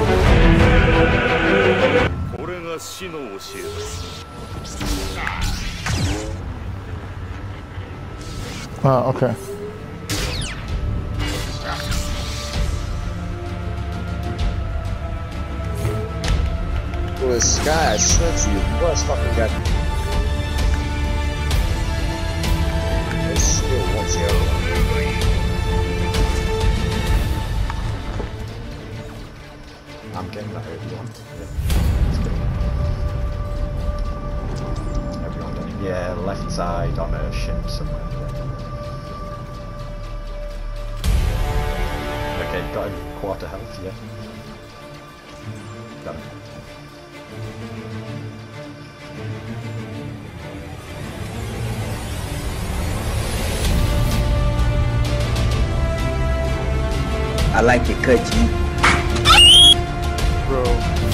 Ah, okay. Well, this guy, I swear to you, was fucking got. It still wants the other one. I'm getting that everyone. Yeah. Everyone getting, yeah, left side on a ship somewhere. Okay, got him. Quarter health, yeah. Got him. I like your cut, G. Bro.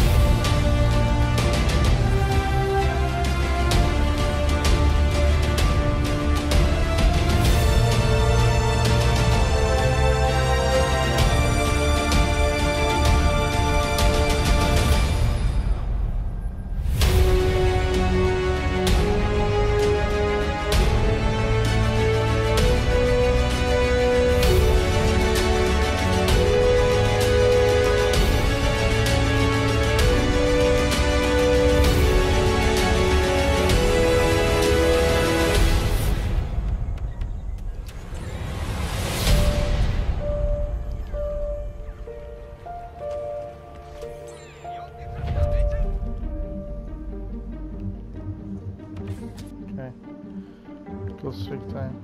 Streak time.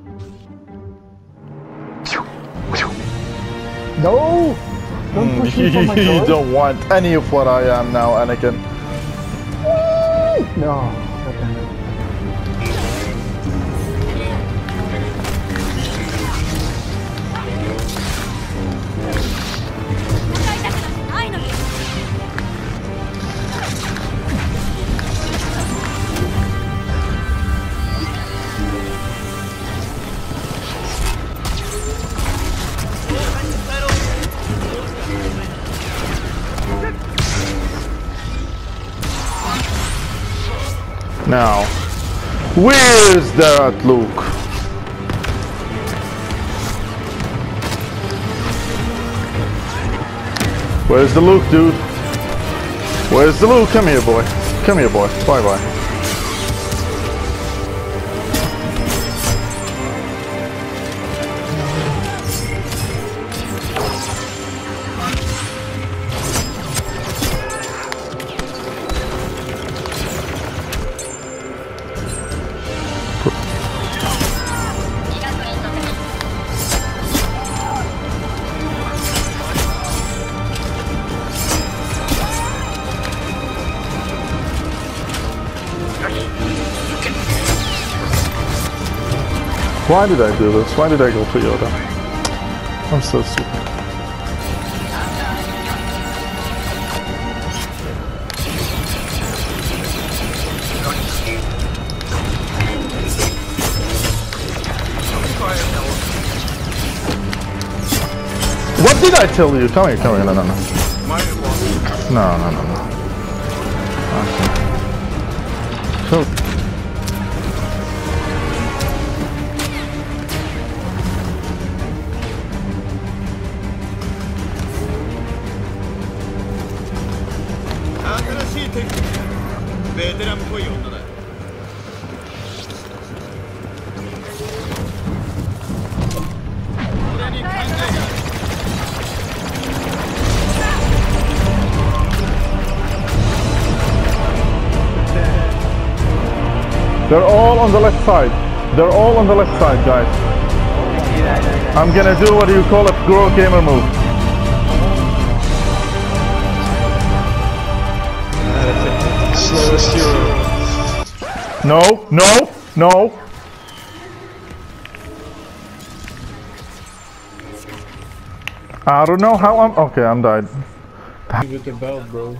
No! Don't push me from my door. You don't want any of what I am now, Anakin. No. Now, where's that Luke? Where's the Luke, dude? Where's the Luke? Come here, boy. Come here, boy. Bye-bye. Why did I do this? Why did I go for Yoda? I'm so stupid. What did I tell you? Come here, come here. No, no, no. No, no, no, no. Okay. So. They're all on the left side. They're all on the left side, guys. I'm gonna do what you call a pro gamer move. Slowest hero. No, no, no. I don't know how I'm. Okay, I'm died. With the belt, bro.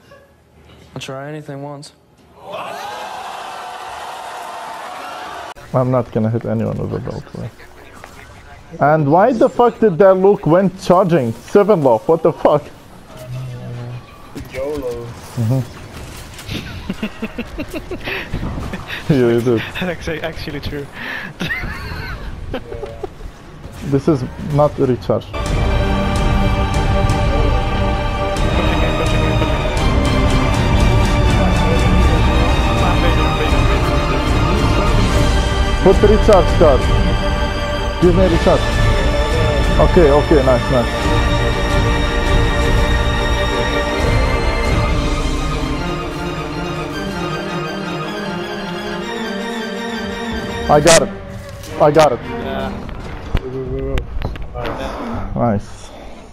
I'll try anything once. I'm not gonna hit anyone with a Beltway. And why the fuck did that Luke went charging? 7 loft, what the fuck? YOLO. Yeah, you did. That's actually true. This is not a recharge. Put the recharge card. Give me a recharge. Okay, okay, nice, nice. I got it. I got it. Yeah. Nice.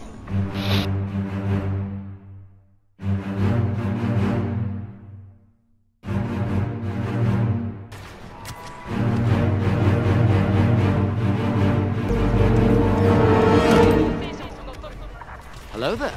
Hello there.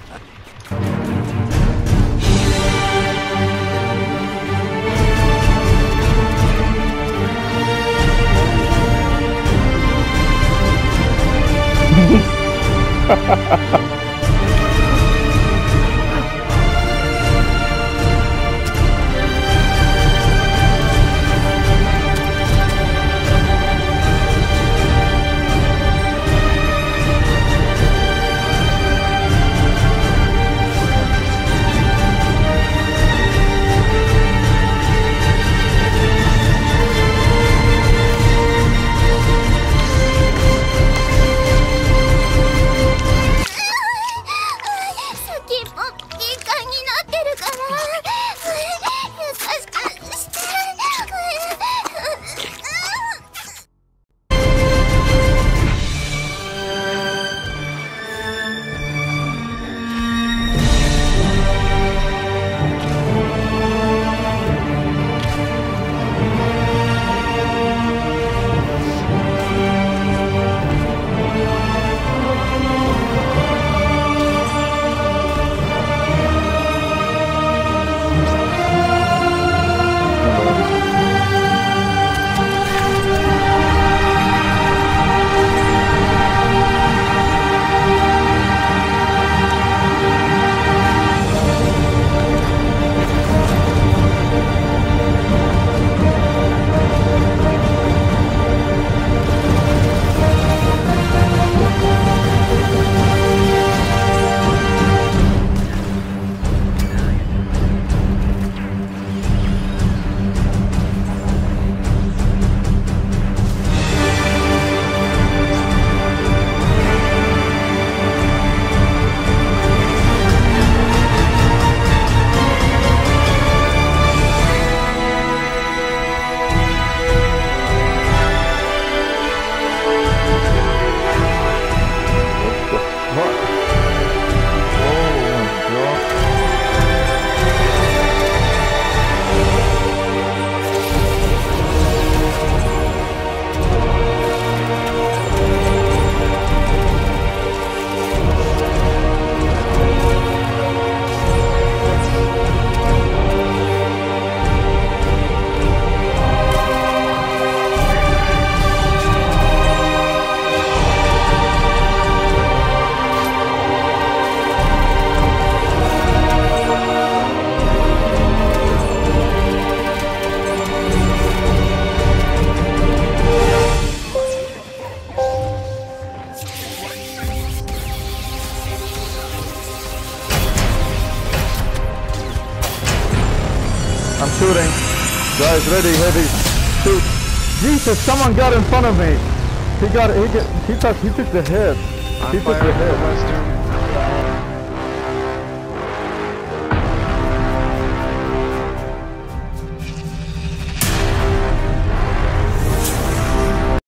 I'm shooting. Guys, ready, heavy. Shoot. Jesus, someone got in front of me. He took the hit. He took the hit.